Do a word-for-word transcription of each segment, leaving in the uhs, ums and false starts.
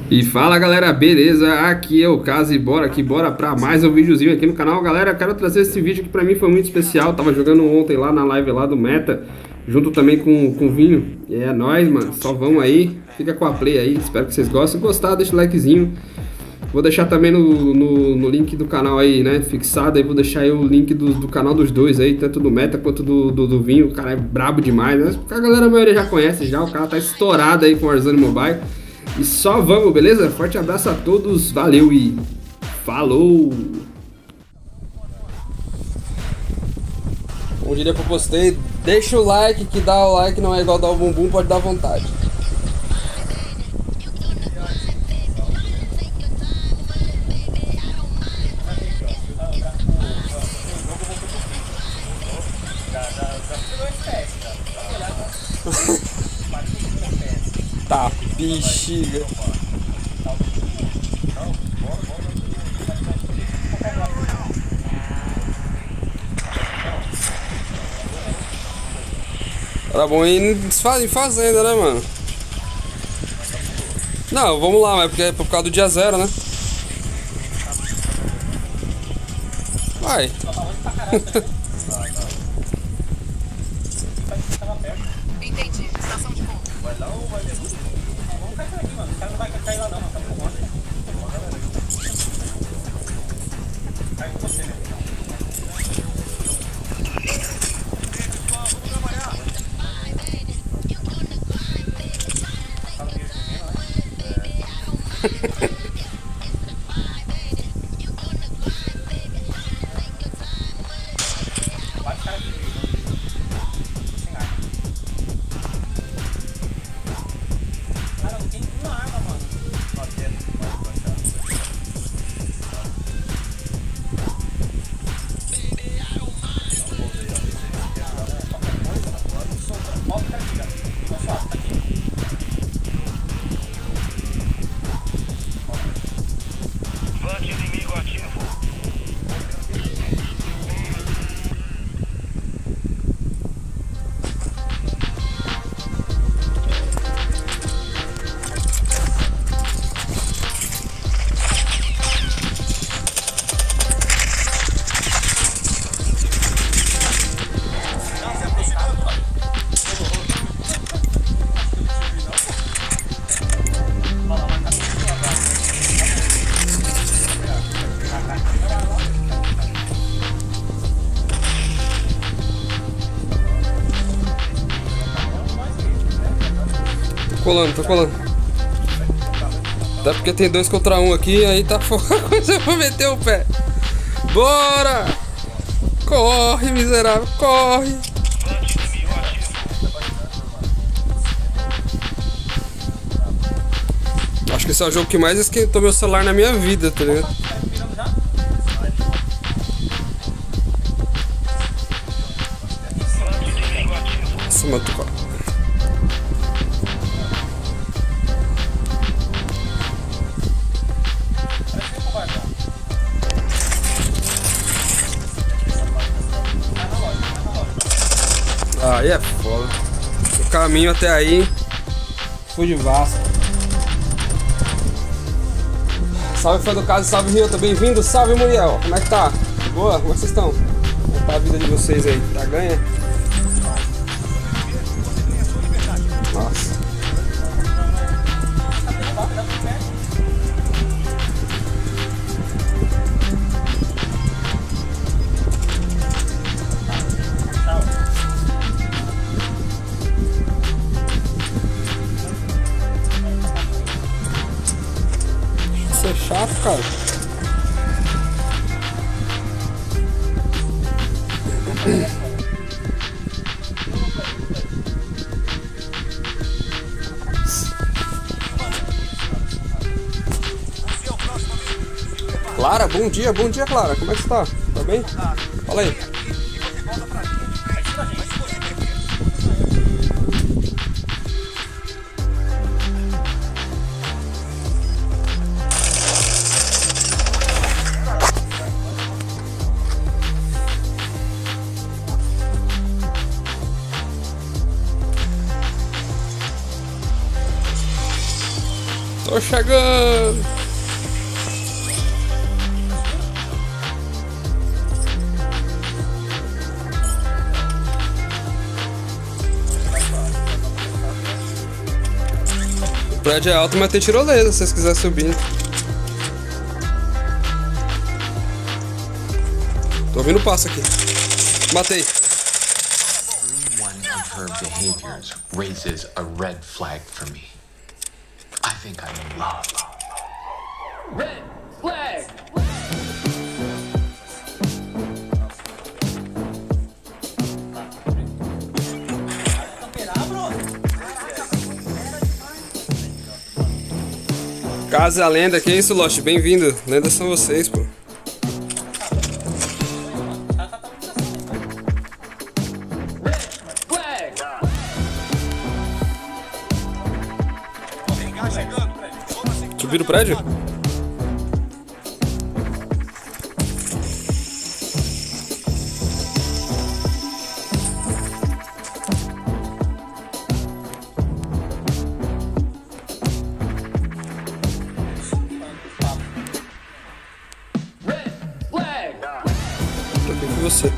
E fala galera, beleza? Aqui é o Caso e bora aqui, bora pra mais um videozinho aqui no canal. Galera, quero trazer esse vídeo que pra mim foi muito especial. Tava jogando ontem lá na live lá do Meta, junto também com, com o Vinho. E é nóis, mano, só vamos aí, fica com a play aí, espero que vocês gostem. Se gostar, deixa o likezinho. Vou deixar também no, no, no link do canal aí, né, fixado aí, vou deixar aí o link do, do canal dos dois aí, tanto do Meta quanto do, do, do Vinho. O cara é brabo demais, né? A galera a maioria já conhece já, o cara tá estourado aí com o Warzone Mobile. E só vamos, beleza? Forte abraço a todos, valeu e falou! Um dia que eu postei, deixa o like, que dar o like não é igual dar o bumbum, pode dar vontade. Tá, bexiga. Era bom ir em fazenda, né, mano? Não, vamos lá, mas porque é por causa do dia zero, né? Vai. Entendi. Estação de ponto. Vai lá ou vai mesmo? Vamos cair aqui, mano. O cara não vai cair lá não, mano. Tá por conta aí. Cai com você, né? Vamos trabalhar. Bate cara aqui. Sem arma. Cara, não tem uma arma, mano. Ó, dentro. Pode baixar. Ó, o cara aqui, ó. Ó, só, tá aqui. Vante inimigo ativo. Tô colando, tô colando. Até porque tem dois contra um aqui, aí tá foda. Eu vou meter o pé. Bora! Corre, miserável, corre! Acho que esse é o jogo que mais esquentou meu celular na minha vida, tá ligado? Nossa, mano, tô... Aí é foda. O caminho até aí, fui de Vasco. Salve, fã do Caso, salve, Rio, tá bem-vindo? Salve, Muriel, como é que tá? Boa? Como é que vocês estão? Como é que tá a vida de vocês aí? Tá ganha? Nossa. Isso é chato, cara. Clara, bom dia, bom dia, Clara. Como é que você tá? Tá bem? Fala aí. Tô chegando. O prédio é alto, mas tem tirolesa se vocês quiserem subir. Tô ouvindo o passo aqui. Matei. One of her behaviors raises a red flag for me. I think I'm in love. Red flag! Casa a lenda, que isso, Lost? Bem-vindo. Lendas são vocês, pô. Subir o prédio? Tô aqui com você.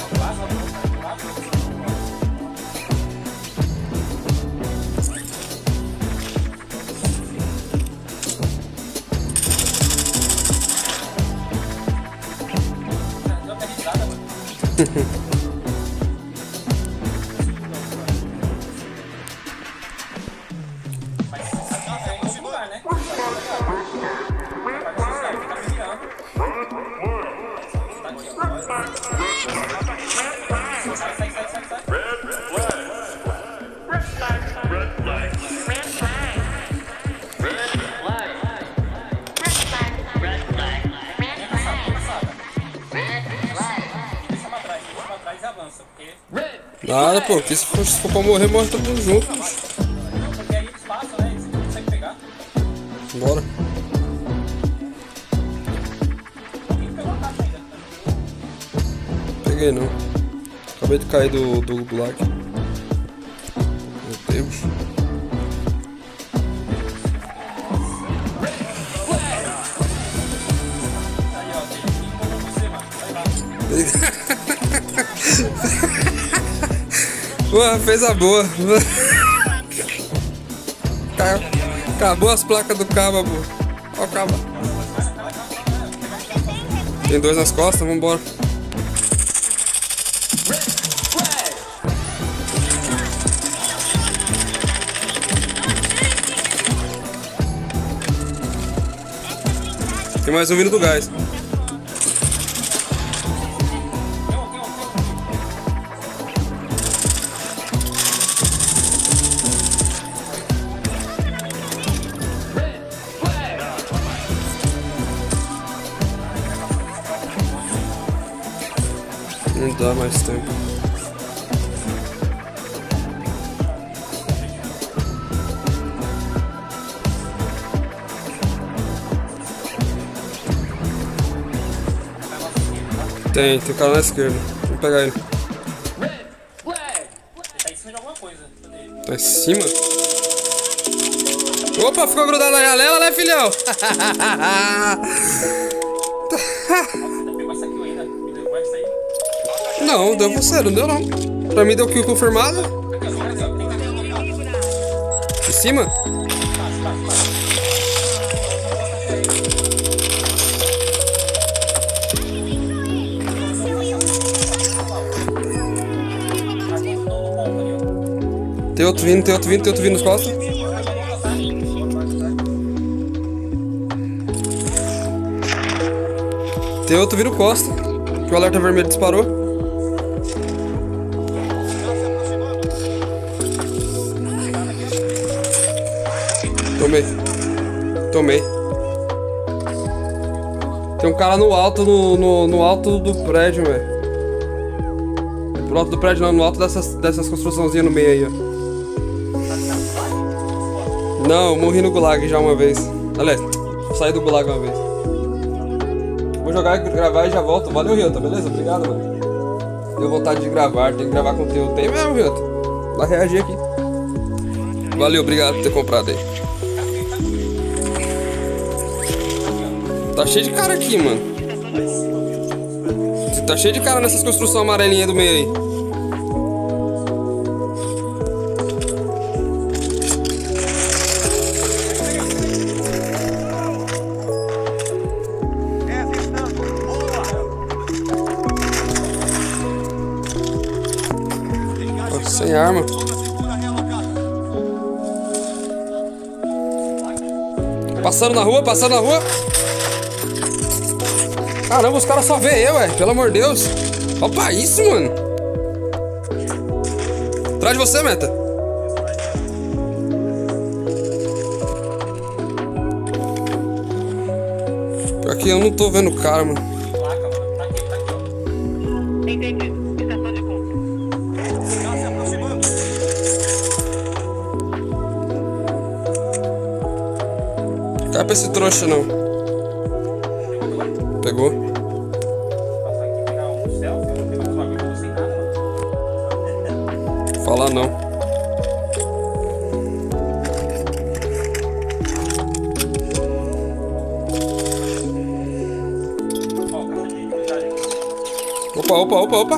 Nada, pô, que se for, se for pra morrer, morre todo mundo junto. Porque aí eles passam, né? Você não consegue pegar. Bora. Alguém pegou a caixa ainda. Peguei não. Acabei de cair do, do gulag. Meu Deus. Aí, ó, tem que ir com você, mano. Vai lá. Ué, fez a boa. Acabou as placas do cabo, amor. Ó o cabo. Tem dois nas costas, vambora. Tem mais um vindo do gás. Não dá mais tempo. Tem, tem cara na esquerda. Vamos pegar ele. Tá em cima de alguma coisa. Cadê? Tá em cima? Opa, ficou grudado na galela, né, filhão? Você pegou essa kill ainda? Me levou essa aí? Não, deu você, não deu não. Pra mim deu kill confirmado. Em cima? Tem outro vindo, tem outro vindo, tem outro vindo nas costas. Tem outro vindo costa. Que o alerta vermelho disparou. Tomei. Tomei. Tem um cara no alto, no, no, no alto do prédio, velho. Pro alto do prédio não, no alto dessas, dessas construçãozinhas no meio aí, ó. Não, eu morri no gulag já uma vez. Aliás, saí do gulag uma vez. Vou jogar, gravar e já volto. Valeu, Ryota, beleza? Obrigado, mano. Deu vontade de gravar, tem que gravar conteúdo. Tem mesmo, Ryota. Vai reagir aqui. Valeu, obrigado por ter comprado aí. Tá cheio de cara aqui, mano. Tá cheio de cara nessas construções amarelinhas do meio aí. Sem arma. Passando na rua, passando na rua. Caramba, os caras só vê eu, ué. Pelo amor de Deus. Opa, isso, mano. Atrás de você, Meta. Pior que eu não tô vendo o cara, mano. Cai pra esse trouxa, não. Pegou? Falar não. Opa, opa, opa, opa.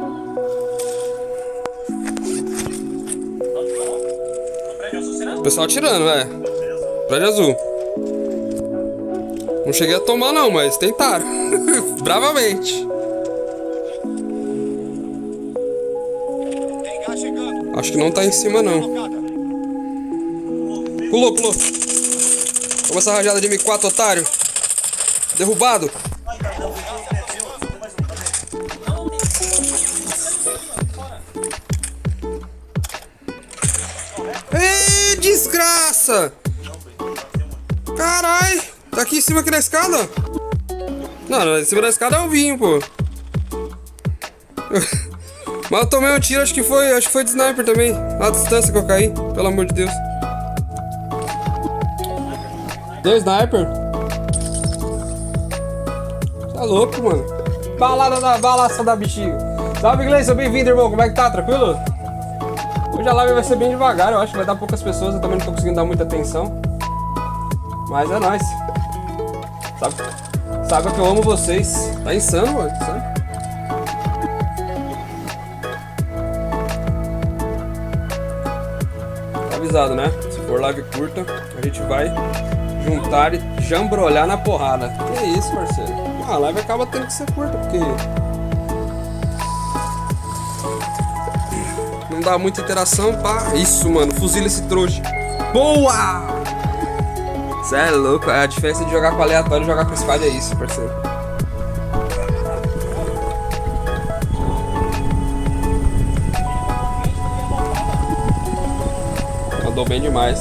O pessoal atirando, é. Prédio azul. Não cheguei a tomar não, mas tentaram. Bravamente. Acho que não tá em cima não. Pulou, pulou. Toma essa rajada de M quatro, otário. Derrubado. Ei, desgraça. Carai. Tá aqui em cima aqui na escada? Não, não, em cima da escada é o vinho, pô. Mas eu tomei um tiro, acho que foi, acho que foi de sniper também. A distância que eu caí, pelo amor de Deus. Deu sniper. Tá louco, mano. Balada da balaça da bexiga. Salve, Gleison, bem-vindo, irmão. Como é que tá? Tranquilo? Hoje a live vai ser bem devagar, eu acho que vai dar poucas pessoas. Eu também não tô conseguindo dar muita atenção. Mas é nóis. Sabe, sabe que eu amo vocês. Tá insano, mano. Insano. Tá avisado, né? Se for live curta, a gente vai juntar e jambrolhar na porrada. Que isso, parceiro? Ah, a live acaba tendo que ser curta, porque não dá muita interação, pá. Isso, mano. Fuzila esse trouxa. Boa! Cê é louco, a diferença de jogar com aleatório e jogar com espada é isso, parceiro. Mandou bem demais.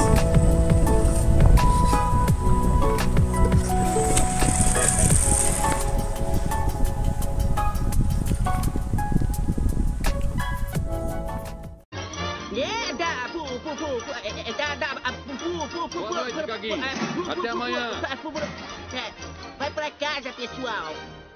Boa noite, Gaguinho. Até amanhã. Vai pra casa, pessoal.